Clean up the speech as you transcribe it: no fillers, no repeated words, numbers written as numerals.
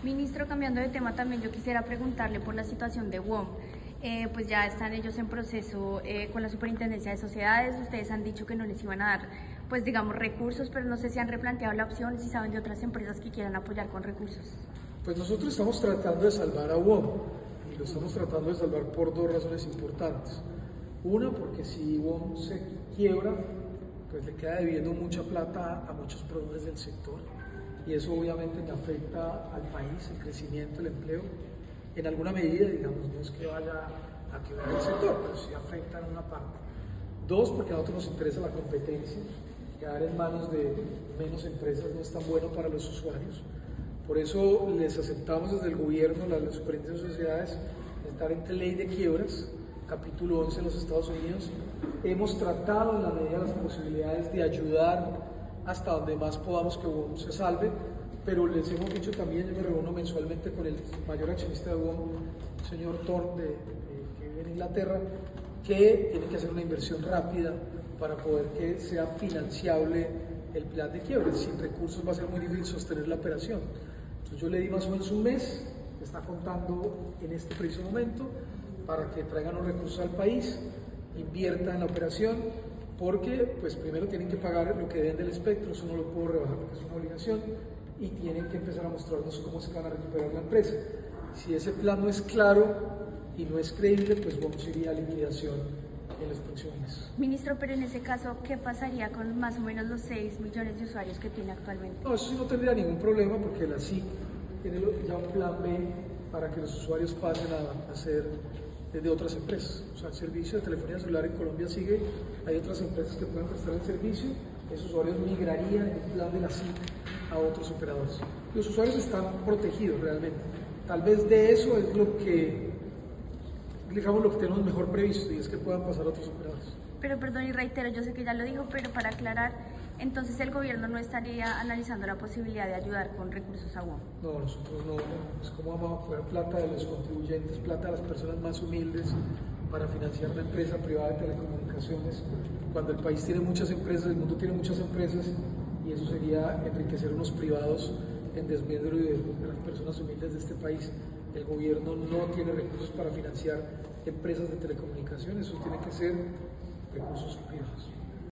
Ministro, cambiando de tema también, yo quisiera preguntarle por la situación de WOM. Pues ya están ellos en proceso con la Superintendencia de Sociedades. Ustedes han dicho que no les iban a dar, pues digamos, recursos, pero no sé si han replanteado la opción, si saben de otras empresas que quieran apoyar con recursos. Pues nosotros estamos tratando de salvar a WOM y lo estamos tratando de salvar por dos razones importantes. Una, porque si WOM se quiebra, pues le queda debiendo mucha plata a muchos proveedores del sector y eso obviamente me afecta al país, el crecimiento, el empleo. En alguna medida, digamos, no es que vaya a quebrar el sector, pero sí afecta en una parte. Dos, porque a nosotros nos interesa la competencia, quedar en manos de menos empresas no es tan bueno para los usuarios. Por eso les aceptamos desde el gobierno, la Superintendencia de Sociedades, estar entre ley de quiebras, capítulo 11 en los Estados Unidos. Hemos tratado en la medida de las posibilidades de ayudar hasta donde más podamos que WOM se salve, pero les hemos dicho también, yo me reúno mensualmente con el mayor accionista de WOM, el señor Thorne, que vive en Inglaterra, que tiene que hacer una inversión rápida para poder que sea financiable el plan de quiebra. Sin recursos va a ser muy difícil sostener la operación. Entonces yo le di más o menos un mes, que está contando en este preciso momento, para que traigan los recursos al país, inviertan en la operación, porque pues primero tienen que pagar lo que deben del espectro, eso no lo puedo rebajar porque es una obligación, y tienen que empezar a mostrarnos cómo se van a recuperar la empresa. Si ese plan no es claro y no es creíble, pues vamos a ir a liquidación en los próximos meses. Ministro, pero en ese caso, ¿qué pasaría con más o menos los 6 millones de usuarios que tiene actualmente? No, eso sí no tendría ningún problema porque la SIC tiene ya un plan B para que los usuarios pasen a ser de otras empresas. O sea, el servicio de telefonía celular en Colombia sigue, hay otras empresas que pueden prestar el servicio, esos usuarios migrarían en un plan de la SIC a otros operadores. Los usuarios están protegidos realmente. Tal vez de eso es lo que, digamos, lo que tenemos mejor previsto y es que puedan pasar a otros operadores. Pero perdón y reitero, yo sé que ya lo dijo, pero para aclarar, entonces el gobierno no estaría analizando la posibilidad de ayudar con recursos a WOM. No, nosotros no, es como vamos a poner plata de los contribuyentes, plata de las personas más humildes para financiar una empresa privada de telecomunicaciones, cuando el país tiene muchas empresas, el mundo tiene muchas empresas, y eso sería enriquecer unos privados en desmedro de las personas humildes de este país. El gobierno no tiene recursos para financiar empresas de telecomunicaciones, eso tiene que ser recursos privados.